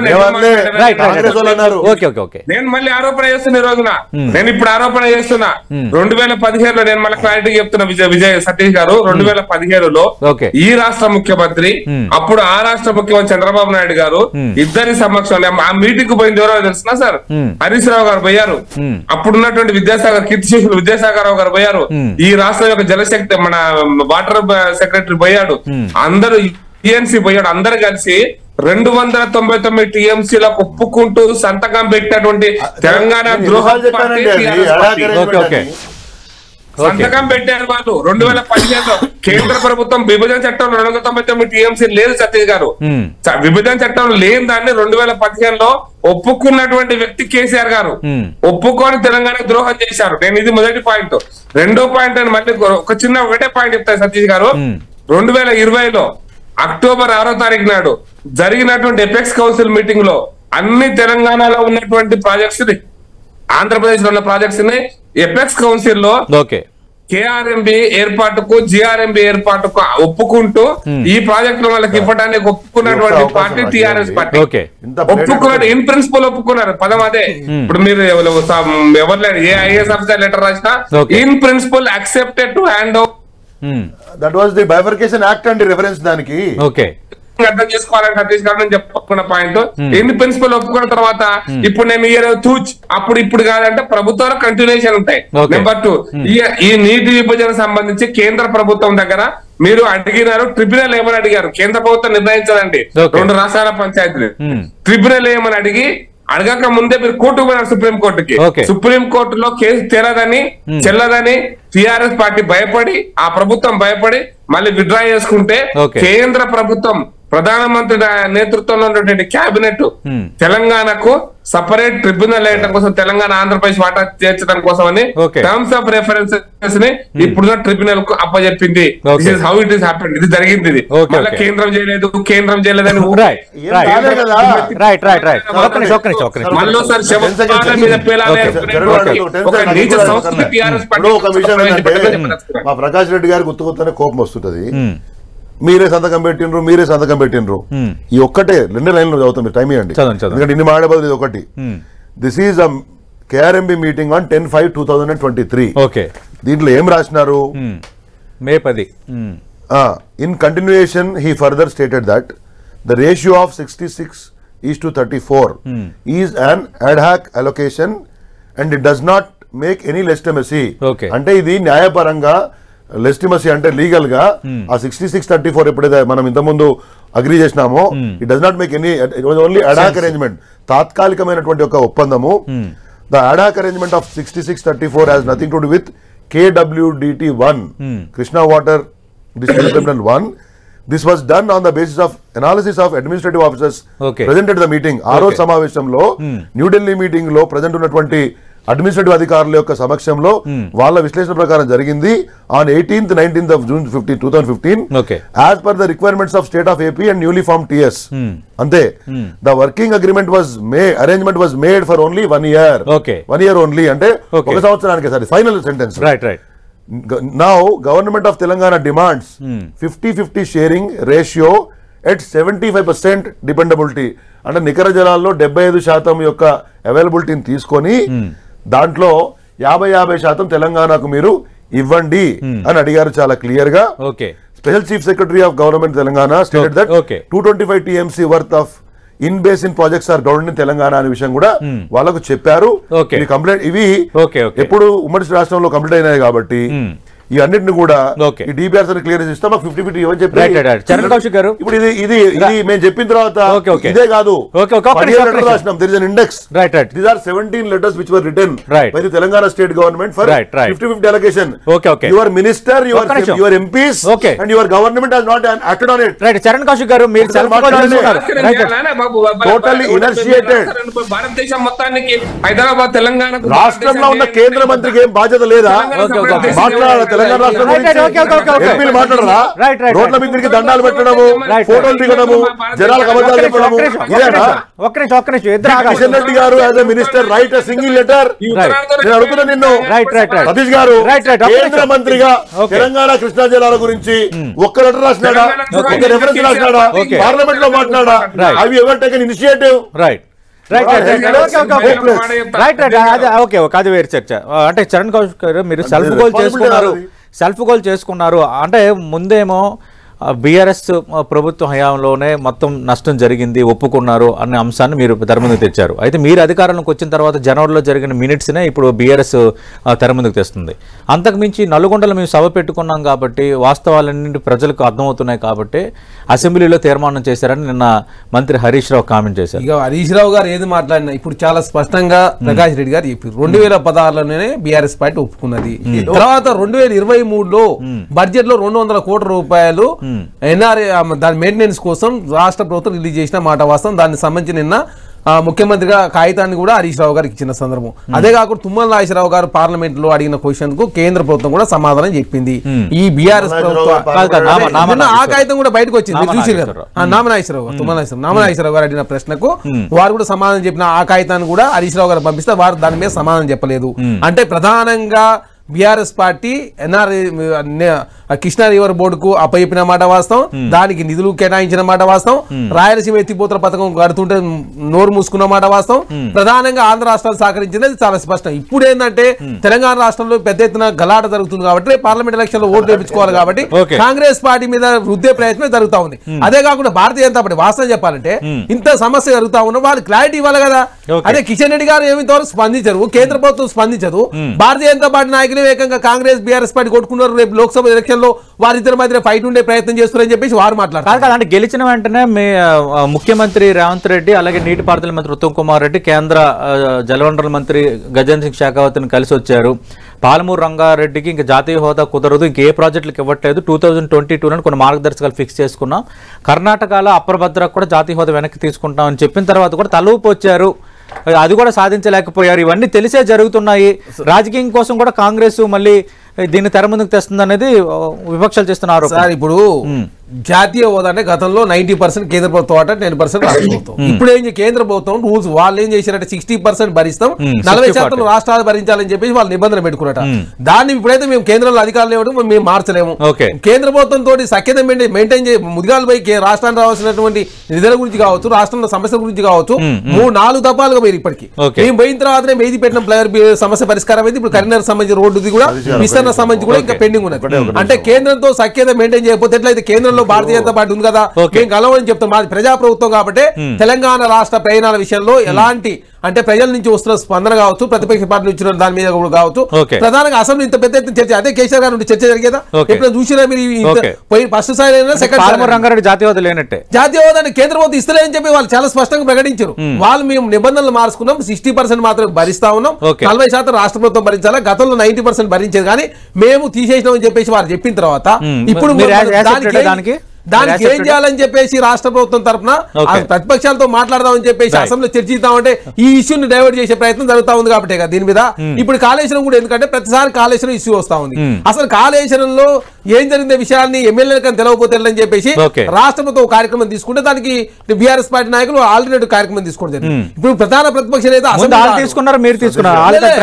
నేను మళ్ళీ ఆరోపణ చేస్తున్నా ఈ రోజున. నేను ఇప్పుడు ఆరోపణ చేస్తున్నా. 2015లో నేను మళ్ళీ క్లారిటీ చెప్తున్నా విజయ్ సతీష్ గారు. 2017లో ఈ రాష్ట్ర ముఖ్యమంత్రి, అప్పుడు ఆ రాష్ట్ర ముఖ్యమంత్రి చంద్రబాబు నాయుడు గారు ఇద్దరి సమక్షంలో ఆ మీటింగ్ కు పోయింది ఎవరో తెలుసునా సార్? హరీష్ రావు గారు పోయారు, అప్పుడున్నటువంటి విద్యాసాగర్ కీర్తిశేషులు విద్యాసాగర్ రావు గారు పోయారు, ఈ రాష్ట్రం యొక్క జలశక్తి మన వాటర్ సెక్రటరీ పోయాడు, అందరూ టీఎంసీ పోయాడు, అందరు కలిసి 299 టీఎంసీలకు ఒప్పుకుంటూ సంతకం పెట్టినటువంటి తెలంగాణ ద్రోహ సంతకం పెట్టారు వాళ్ళు. 2015లో కేంద్ర ప్రభుత్వం విభజన చట్టంలో 299 టీఎంసీ లేదు సతీష్ గారు. విభజన చట్టం లేని దాన్ని 2015లో ఒప్పుకున్నటువంటి వ్యక్తి కేసీఆర్ గారు. ఒప్పుకొని తెలంగాణ ద్రోహం చేశారు. నేను ఇది మొదటి పాయింట్. రెండో పాయింట్ అని మళ్ళీ ఒకటే పాయింట్ చెప్తాను సతీష్ గారు. 2020లో అక్టోబర్ 6వ తారీఖు నాడు జరిగినటువంటి ఎపెక్స్ కౌన్సిల్ మీటింగ్ లో అన్ని తెలంగాణలో ఉన్నటువంటి ప్రాజెక్ట్స్ ని, ఆంధ్రప్రదేశ్ లో ఉన్న ప్రాజెక్ట్స్ ని ఎపెక్స్ కౌన్సిల్ లో కేఆర్ఎంబి ఏర్పాటుకు జిఆర్ఎంబి ఏర్పాటుకు ఒప్పుకుంటూ ఈ ప్రాజెక్టులు వాళ్ళకి ఇవ్వడానికి ఒప్పుకున్నటువంటి పార్టీ టిఆర్ఎస్ పార్టీ. ఒప్పుకున్నారు, ఇన్ ప్రిన్సిపల్ ఒప్పుకున్నారు. పదం అదే. ఇప్పుడు మీరు ఎవరు ఏ ఐఏఎస్ ఆఫీసర్ లెటర్ రాసినా in principle accepted to hand over. That was the bifurcation act అండి రిఫరెన్స్ దానికి. అర్థం చేసుకోవాలని సతీష్ గారు నేను చెప్పుకున్న పాయింట్. ఎన్ని ప్రిన్సిపల్ ఒప్పుకున్న తర్వాత ఇప్పుడు నేను అప్పుడు ఇప్పుడు కాదంటే ప్రభుత్వాలు కంటిన్యూషన్ ఉంటాయి. నెంబర్ 2, ఈ నీటి విభజన సంబంధించి కేంద్ర ప్రభుత్వం దగ్గర మీరు అడిగినారు, ట్రిబ్యునల్ ఏమని అడిగారు? కేంద్ర ప్రభుత్వం నిర్ణయించదండి, 2 రాష్ట్రాల పంచాయతీలు. ట్రిబ్యునల్ ఏమని అడగక ముందే మీరు కోర్టుకు పోయినారు, సుప్రీం కోర్టుకి. సుప్రీం కోర్టులో కేసు చెల్లదని టిఆర్ఎస్ పార్టీ భయపడి, ఆ ప్రభుత్వం భయపడి మళ్ళీ విత్డ్రా చేసుకుంటే కేంద్ర ప్రభుత్వం ప్రధానమంత్రి నేతృత్వంలో ఉన్నటువంటి కేబినెట్ తెలంగాణకు సపరేట్ ట్రిబ్యునల్ వేయడం కోసం, తెలంగాణ ఆంధ్రప్రదేశ్ వాటా చేర్చడం కోసం అని టర్మ్స్ ఆఫ్ రెఫరెన్సెస్ ని ఇప్పుడున్న ట్రిబ్యునల్ కు అప్పచెప్పింది. This is how it is happened. ఇది జరిగింది. ఇది మళ్ళీ కేంద్రం చేయలేదని మళ్ళీసారి మీద మా ప్రకాష్ రెడ్డి గారికి గుర్తుకొస్తేనే కోపం వస్తుంటది. మీరే సంతకం పెట్టినరు ఈ ఒక్కటే 2 లైన్లు చదువుతాం, టైం ఇవ్వండి ఎందుకంటే ఇన్ని మాడే బదులు ఇది ఒకటి. This is a KRMB meeting on 10/5/2023. దీంట్లో ఏం రాసినారు? May 10. In continuation he further stated that the ratio of 66:34 is an ad hoc allocation and it does not make any legitimacy. అంటే ఇది న్యాయపరంగా లెజిటిమసీ అంటే లీగల్ గా ఆ 66:34 ఎప్పుడైతే మనం ఇంత ముందు అగ్రీ చేసినామో it does not make any, it was only ad hoc arrangement, తాత్కాలికమైనటువంటి ఒక ఒప్పందము. The ad hoc arrangement of 66:34 has nothing to do with KWDT1, Krishna Water Distribution Terminal 1. This was done on the basis of analysis of administrative officers present at the meeting. ఆ రోజు సమావేశంలో న్యూఢిల్లీ మీటింగ్ లో ప్రజెంట్ ఉన్నటువంటి అడ్మినిస్ట్రేటివ్ అధికారుల యొక్క సమక్షంలో వాళ్ళ విశ్లేషణ ప్రకారం జరిగింది. On 18th 19th of June 2015 as per the requirements of state of AP and newly form TS. అంతే. The working agreement arrangement was made for only 1 year. 1 year only, అంటే 1 సంవత్సరానికి. Sorry, final sentence. Now government of Telangana demands 50-50 sharing ratio at 75% dependability. అంటే నికర జలాల్లో 75% యొక్క అవైలబిలిటీని తీసుకొని దాంట్లో 50% తెలంగాణకు మీరు ఇవ్వండి అని అడిగారు చాలా క్లియర్ గా. Special chief secretary of government Telangana stated that 225 TMC worth of in basin projects are government in Telangana అనే విషయం కూడా వాళ్ళకు చెప్పారు. ఇవి ఎప్పుడు ఉమ్మడి రాష్ట్రంలో కంప్లీట్ అయినాయి కాబట్టి ఈ అన్నింటిని కూడా ఈ డిపిఆర్స్ క్లియర్ చేస్తాం. మాకు 50-50 ఇవ్వని చెప్పారు. ఇప్పుడు ఇది మేము చెప్పిన తర్వాత ఇదే కాదు, రాసినాం. There is an index. These are 17 letters which were written by the Telangana state government for 50-50 allocation. Your minister, your MPs and your government has not acted on it. Charan Kaushik garu మీరు టోటల్లీ ఇనర్షియేటెడ్. భారతదేశం మొత్తానికి హైదరాబాద్ తెలంగాణ రాష్ట్రంలో ఉన్న కేంద్ర మంత్రికి ఏం బాధ్యత లేదా? మాట్లాడాలి తెలంగాణ రాష్ట్రం ఎంపీలు మాట్లాడరా? రోడ్ల మీద తిరిగి దండాలు పెట్టడము, ఫోటోలు దిగడము, జనాలకు అబద్ధాలు చెప్పడము ఇదేనా? Kishan Reddy garu as a minister write a single letter. నేను అడుగుతున్నా నిన్ను సతీష్ గారు, కేంద్ర మంత్రిగా తెలంగాణ కృష్ణా జలాల గురించి ఒక్క లెటర్ రాసినాడా? ఒక్క రెఫరెన్స్ రాసినాడా? పార్లమెంట్ లో మాట్లాడా? అవి ఎవరు టేకన్ ఇనిషియేటివ్? అది వేరు చర్చ. అంటే చరణ్ కౌశిక్ గారు మీరు సెల్ఫ్ గోల్ చేసుకున్నారు అంటే ముందేమో బీఆర్ఎస్ ప్రభుత్వ హయాంలోనే మొత్తం నష్టం జరిగింది ఒప్పుకున్నారు అనే అంశాన్ని మీరు తెర ముందుకు తెచ్చారు. అయితే మీరు అధికారంలోకి వచ్చిన తర్వాత జనవరిలో జరిగిన మినిట్స్నే ఇప్పుడు బీఆర్ఎస్ తెర ముందుకు తెస్తుంది. అంతకుమించి నల్గొండలో మేము సభ పెట్టుకున్నాం కాబట్టి వాస్తవాలన్నీ ప్రజలకు అర్థమవుతున్నాయి కాబట్టి అసెంబ్లీలో తీర్మానం చేశారని నిన్న మంత్రి హరీష్ రావు కామెంట్ చేశారు. ఇక హరీష్ రావు గారు ఏది మాట్లాడినా ఇప్పుడు చాలా స్పష్టంగా ప్రకాష్ రెడ్డి గారు చెప్పారు. 2016లోనే బీఆర్ఎస్ పార్టీ ఒప్పుకున్నది. తర్వాత 2023లో బడ్జెట్ లో 200 కోట్ల రూపాయలు ఎన్ఆర్ఏ దాని మెయింటెనెన్స్ కోసం రాష్ట్ర ప్రభుత్వం రిలీజ్ చేసిన మాట వాస్తవం. దానికి సంబంధించి నిన్న ముఖ్యమంత్రిగా కాగితాన్ని కూడా హరీష్ రావు గారికి ఇచ్చిన సందర్భం. అదే కాకుండా తుమ్మల నాగేశ్వరరావు గారు పార్లమెంట్ లో అడిగిన క్వశ్చన్ కు కేంద్ర ప్రభుత్వం కూడా సమాధానం చెప్పింది. ఈ బీఆర్ఎస్ ప్రభుత్వం ఆ కాగితం కూడా బయటకు వచ్చింది చూసి నామనాగేశ్వరరావు గారు అడిగిన ప్రశ్నకు వారు కూడా సమాధానం చెప్పిన ఆ కాగితాన్ని కూడా హరీష్ రావు గారు పంపిస్తే వారు దాని మీద సమాధానం చెప్పలేదు. అంటే ప్రధానంగా BRS party NRI Krishna river బోర్డుకు అప్పచెప్పిన మాట వాస్తవం, దానికి నిధులు కేటాయించిన మాట వాస్తవం, రాయలసీమ ఎత్తిపోతల పథకం కడుతుంటే నోరు మూసుకున్న మాట వాస్తవం. ప్రధానంగా ఆంధ్ర రాష్ట్రాలు సహకరించినది చాలా స్పష్టం. ఇప్పుడు ఏంటంటే తెలంగాణ రాష్ట్రంలో పెద్ద ఎత్తున గలాట జరుగుతుంది కాబట్టి పార్లమెంట్ ఎలక్షన్ లో ఓటు వేయించుకోవాలి కాబట్టి కాంగ్రెస్ పార్టీ మీద రుద్దే ప్రయత్నం జరుగుతా ఉంది. అదే కాకుండా భారతీయ జనతా పార్టీ వాస్తవం చెప్పాలంటే ఇంత సమస్య జరుగుతా ఉన్న వాళ్ళు క్లారిటీ ఇవ్వాలి కదా. అదే కిషన్ రెడ్డి గారు ఏమింతవరకు స్పందించరు, కేంద్ర ప్రభుత్వం స్పందించదు, భారతీయ జనతా పార్టీ నాయకులు శకిలవేకంగా కాంగ్రెస్ బీఆర్ఎస్ పార్టీ కొట్టుకున్నారు, రేపు లోక్సభ ఎలక్షన్ లో వారిద్దరి మధ్య ఫైట్ ఉండే ప్రయత్నం చేస్తున్నారని చెప్పేసి వారు మాట్లాడతారు. అంటే గెలిచిన వెంటనే ముఖ్యమంత్రి రేవంత్ రెడ్డి అలాగే నీటిపారుదల మంత్రి ఉత్తమ్ కుమార్ రెడ్డి, కేంద్ర జలవనరుల మంత్రి గజేంద్ర సింగ్ షెకావత్ని కలిసి వచ్చారు. పాలమూరు రంగారెడ్డికి ఇంకా జాతీయ హోదా కుదరదు, ఇంకే ప్రాజెక్టులకు ఇవ్వట్లేదు, 2022లో కొన్ని మార్గదర్శకాలు ఫిక్స్ చేసుకున్నాం, కర్ణాటకలో అప్రభద్రకు కూడా జాతీయ హోదా వెనక్కి తీసుకుంటామని చెప్పిన తర్వాత కూడా తలూపు వచ్చారు, అది కూడా సాధించలేకపోయారు. ఇవన్నీ తెలిసే జరుగుతున్నాయి. రాజకీయం కోసం కూడా కాంగ్రెస్ మళ్ళీ దీన్ని తెర ముందుకు తెస్తుంది అనేది విపక్షాలు చేస్తున్నారు. సార్ ఇప్పుడు జాతీయ హోదా అంటే గతంలో 90% కేంద్ర ప్రభుత్వం అంటే 10% రాష్ట్ర ప్రభుత్వం. ఇప్పుడు ఏం కేంద్ర ప్రభుత్వం రూల్స్ వాళ్ళు ఏం చేశారంటే 60% భరిస్తాం, 40% రాష్ట్రాలు భరించాలని చెప్పేసి వాళ్ళు నిబంధన పెట్టుకున్నట. దాన్ని ఇప్పుడైతే మేము కేంద్రంలో అధికారులు ఇవ్వడం మేము మార్చలేము. కేంద్ర ప్రభుత్వం తోటి సఖ్యత మెయింటైన్ చేసి ముదిగాలు పోయి రాష్ట్రానికి రావాల్సినటువంటి నిధుల గురించి కావచ్చు, రాష్ట్రంలో సమస్యల గురించి కావచ్చు, 3-4 దఫాలుగా మీరు ఇప్పటికి మేము పోయిన తర్వాతనే మేది పెట్టిన ప్లేయర్ సమస్య పరిష్కారం అయితే ఇప్పుడు కరీంనగర్ సంబంధించి రోడ్డుది కూడా విస్తరణ సంబంధించి కూడా ఇంకా పెండింగ్ ఉన్నది. అంటే కేంద్రంతో సఖ్యత మెయింటైన్ చేయకపోతే ఎట్లయితే కేంద్రంలో భారతీయ జనతా పార్టీ ఉంది కదా, మేము కలవని చెప్తాం. మాది ప్రజాప్రభుత్వం కాబట్టి తెలంగాణ రాష్ట్ర ప్రయాణాల విషయంలో ఎలాంటి అంటే ప్రజల నుంచి వస్తున్న స్పందన కావచ్చు, ప్రతిపక్ష పార్టీ నుంచి దాని మీద కూడా కావచ్చు, ప్రధానంగా అసెంబ్లీ ఇంత పెద్ద ఎత్తున చర్చ, అదే కేసీఆర్ గారి నుండి చర్చ జరిగేదా ఎప్పుడు చూసినా మీరు ఫస్ట్ స్థాయి సెకండ్ రంగారెడ్డి జాతీయ హోదా లేనట్టే, జాతీయ హోదాని కేంద్ర ప్రభుత్వం ఇస్తలేని చెప్పి వాళ్ళు చాలా స్పష్టంగా ప్రకటించారు. వాళ్ళు మేము నిబంధనలు మార్చుకున్నాం, 60% మాత్రం భరిస్తా ఉన్నాం, 40% రాష్ట్ర ప్రభుత్వం భరించాలా, గతంలో 90% భరించేది కానీ మేము తీసేసినామని చెప్పేసి వారు చెప్పిన తర్వాత ఇప్పుడు దానికి ఏం చేయాలని చెప్పేసి రాష్ట్ర ప్రభుత్వం తరఫున ప్రతిపక్షాలతో మాట్లాడదామని చెప్పేసి అసెంబ్లీలో చర్చిద్దామంటే ఈ ఇష్యూని డైవర్ట్ చేసే ప్రయత్నం జరుగుతా ఉంది కాబట్టి దీని మీద ఇప్పుడు కాళేశ్వరం కూడా, ఎందుకంటే ప్రతిసారి కాళేశ్వరం ఇష్యూ వస్తా ఉంది. అసలు కాళేశ్వరంలో ఏం జరిగిన విషయాన్ని ఎమ్మెల్యేలకు తెలవకపోతే అని చెప్పేసి రాష్ట్ర ప్రభుత్వం కార్యక్రమం తీసుకుంటే దానికి బీఆర్ఎస్ పార్టీ నాయకులు ఆల్టర్నేటివ్ కార్యక్రమం తీసుకుంటారు. ఇప్పుడు ప్రధాన ప్రతిపక్ష నేత తీసుకున్నారు, మీరు తీసుకున్నారు,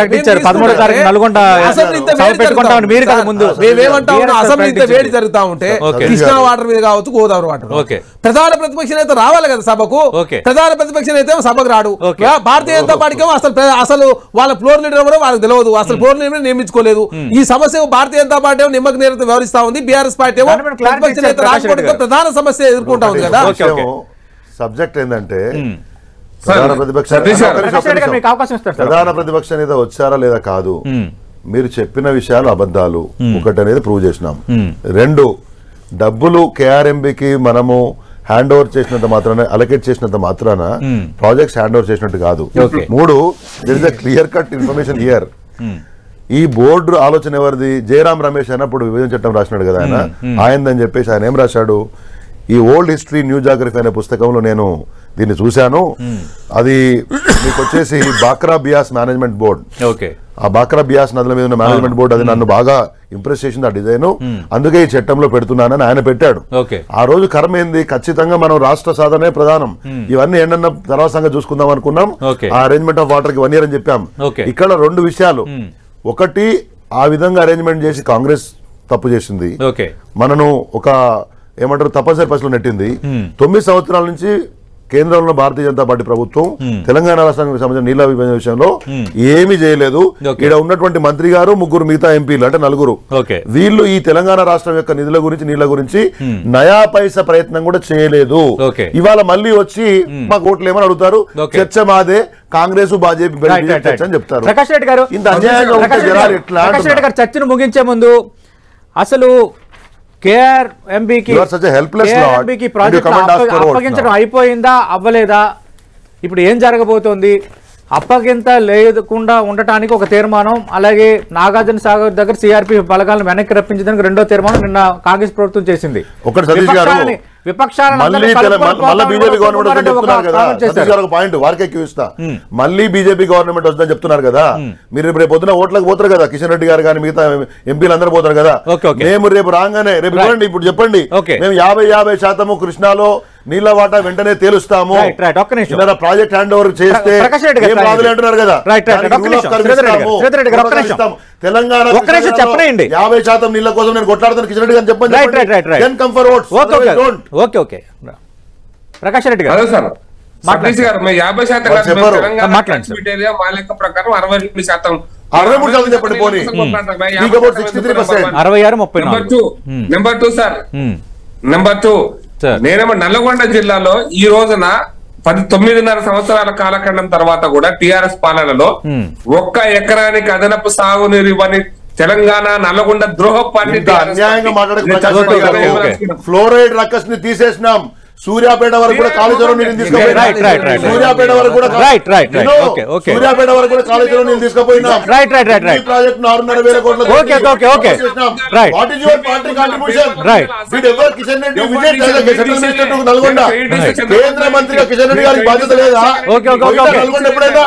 అసెంబ్లీ ఇంత వేడి జరుగుతా ఉంటే కృష్ణా వాటర్ మీద కావచ్చు, గోదావరి వాటర్, ప్రధాన ప్రతిపక్ష నేత రావాలి కదా సభకు, ప్రధాన ప్రతిపక్ష నేత సభకు రాడు. భారతీయ జనతా పార్టీకి అసలు వాళ్ళ ఫ్లోర్ లీడర్ ఎవరో వాళ్ళకి తెలియదు, అసలు ఫ్లోర్ లీడర్ నియమించుకోలేదు. ఈ సమస్య భారతీయ జనతా పార్టీ నిమ్మక నేత వ్యవహరిస్తా ఉంది, బీఆర్ఎస్ పార్టీ ప్రతిపక్ష నేత రాకపోవడంతో ప్రధాన సమస్య ఎదుర్కొంటా ఉంది కదా. సబ్జెక్ట్ ఏంటంటే ప్రధాన ప్రతిపక్ష నేత వచ్చారా లేదా కాదు, మీరు చెప్పిన విషయాలు అబద్ధాలు ఒకటి అనేది ప్రూవ్ చేసినాం. 2 డబ్బులు కేఆర్ఎంబికి మనము హ్యాండ్ ఓవర్ చేసినంత మాత్రాన, అలొకేట్ చేసినంత మాత్రాన ప్రాజెక్ట్స్ హ్యాండ్ ఓవర్ చేసినట్టు కాదు. 3 there is a clear cut information here. ఈ బోర్డు ఆలోచన ఎవరిది? జయరాం రమేష్ అన్నప్పుడు విభజన చట్టం రాసినాడు కదా ఆయన, ఆయనదని చెప్పేసి ఆయన ఏం రాశాడు, ఈ ఓల్డ్ హిస్టరీ న్యూ జాగ్రఫీ అనే పుస్తకంలో నేను దీన్ని చూశాను, అది మీకు వచ్చేసి బాక్రా బియాస్ మేనేజ్మెంట్ బోర్డ్, ఆ బాక్రా బియాస్ నదుల మీద ఉన్న మేనేజ్మెంట్ బోర్డు, అది నన్ను బాగా ఇంప్రెస్ చేసింది ఆ డిజైన్, అందుకే ఈ చట్టంలో పెడుతున్నానని ఆయన పెట్టాడు. ఆ రోజు కర్మ ఏంది, ఖచ్చితంగా మనం రాష్ట్ర సాధనే ప్రధానం, ఇవన్నీ ఏంటన్నా తర్వాత సంగతి చూసుకుందాం అనుకున్నాం. ఆ అరేంజ్మెంట్ ఆఫ్ వాటర్ కి 1 year అని చెప్పాం. ఇక్కడ 2 విషయాలు, ఒకటి ఆ విధంగా అరేంజ్మెంట్ చేసి కాంగ్రెస్ తప్పు చేసింది, మనను ఒక ఏమంటారు తప్పనిసరి పరిస్థితులు నెట్టింది. 9 సంవత్సరాల నుంచి కేంద్రంలో భారతీయ జనతా పార్టీ ప్రభుత్వం తెలంగాణ రాష్ట్రానికి సంబంధించిన నీళ్ల విభజన విషయంలో ఏమీ చేయలేదు. ఇక్కడ ఉన్నటువంటి మంత్రి గారు, 3 మిగతా ఎంపీలు అంటే 4, వీళ్ళు ఈ తెలంగాణ రాష్ట్రం యొక్క నిధుల గురించి, నీళ్ల గురించి నయా పైసా ప్రయత్నం కూడా చేయలేదు. ఇవాళ మళ్ళీ వచ్చి మాకు ఓట్లు ఏమని అడుగుతారు, చర్చ మాదే, కాంగ్రెస్ బీజేపీ అని చెప్తారు. ప్రకాష్ రెడ్డి గారు, ఇంత అన్యాయంగా చర్చను ముగించే ముందు అసలు కేఆర్ఎంబీకి అప్పగించడం అయిపోయిందా అవ్వలేదా, ఇప్పుడు ఏం జరగబోతోంది, అప్పగింత లేకుండా ఉండటానికి ఒక తీర్మానం, అలాగే నాగార్జున సాగర్ దగ్గర సిఆర్పి బలగాలను వెనక్కి రప్పించడానికి 2వ తీర్మానం నిన్న కాంగ్రెస్ ప్రభుత్వం చేసింది. మళ్ళీ బీజేపీ గవర్నమెంట్ చెప్తున్నారు కదా, సతీష్ గారు ఒక పాయింట్ వారికే ఇస్తా, మళ్ళీ బీజేపీ గవర్నమెంట్ వస్తుందని చెప్తున్నారు కదా, మీరు రేపు పొద్దున ఓట్లకు పోతారు కదా, కిషన్ రెడ్డి గారు కానీ మిగతా ఎంపీలు అందరూ పోతారు కదా, మేము రేపు రాగానే రేపు ఇవ్వండి, ఇప్పుడు చెప్పండి మేము 50% కృష్ణాలో నీళ్ళ వాటా వెంటనే తేలుస్తాము, ప్రాజెక్ట్ హ్యాండ్ ఓవర్ చేస్తే అంటున్నారు కదా, తెలంగాణ 50% నీళ్ళ కోసం నేను కొట్లాడుతాను కిషన్ రెడ్డి గారు చెప్పండి. ప్రకాష్ రెడ్డి గారు, సతీష్ గారు, 50% మా లెక్క ప్రకారం 62%. 63% చెప్పండి పోనీ, 66-30. నెంబర్ 2 సార్, నెంబర్ 2 నేనేమో నల్లగొండ జిల్లాలో ఈ రోజున 9.5 సంవత్సరాల కాలఖండం తర్వాత కూడా టిఆర్ఎస్ పాలనలో 1 ఎకరానికి అదనపు సాగునీరు ఇవ్వని తెలంగాణ నల్లగొండ ద్రోహ పార్టీ అన్యాయంగా ఫ్లోరైడ్ రక్కస్ ని తీసేసినాం. సూర్యాపేట వరకు కూడా కాళేశ్వరం నీళ్ళు తీసుకుపోయినాం. సూర్యాపేట వరకు కూడా సూర్యాపేట వరకు కూడా కాళేశ్వరం నీళ్ళు తీసుకుపోయినాం. ఈ ప్రాజెక్ట్ 6,500 కోట్ల what is your party contribution? Did ever Kishan Reddy visit central minister to Nalgonda? కేంద్ర మంత్రిగా కిషన్ రెడ్డి గారికి బాధ్యత లేదా? నల్గొండ ఎప్పుడైనా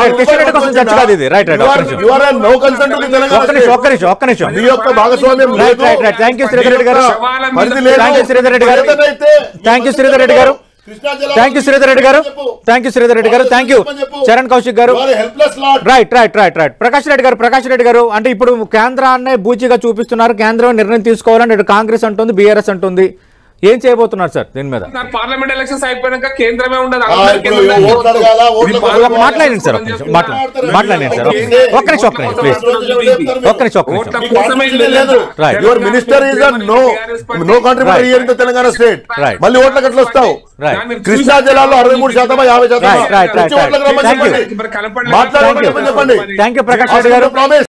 you are no concern to Telangana. ఒక్క నిమిషం మీ యొక్క భాగస్వామ్యం లేదు. థ్యాంక్ యూ శ్రీధర్ రెడ్డి గారు. పరిధి లేదు. శ్రీధర్ రెడ్డి గారు థ్యాంక్ యూ. శ్రీధర్ రెడ్డి గారు థ్యాంక్ యూ. శ్రీధర్ రెడ్డి గారు థ్యాంక్ యూ. శ్రీధర్ రెడ్డి గారు థ్యాంక్ యూ. చరణ్ కౌశిక్ గారు రైట్. ప్రకాష్ రెడ్డి గారు అంటే ఇప్పుడు కేంద్రాన్ని బూచిగా చూపిస్తున్నారు. కేంద్రం నిర్ణయం తీసుకోవాలని ఇటు కాంగ్రెస్ అంటుంది, బీఆర్ఎస్ అంటుంది. ఏం చేయబోతున్నారు సార్ దీని మీద? పార్లమెంట్ ఎలక్షన్స్ అయిపోయినాక కేంద్రమే ఉండదు. మాట్లాడండి సార్, మాట్లాడండి సార్. ఒక్క నిమిషం ప్లీజ్. ఒక్క నిమిషం. Your minister is no contributor here in Telangana state. మళ్ళీ ఓట్ల కట్ల వస్తావు. కృష్ణా జిల్లాలో 63% 50% మాట్లాడండి. థ్యాంక్ యూ ప్రకాష్ రెడ్డి గారు.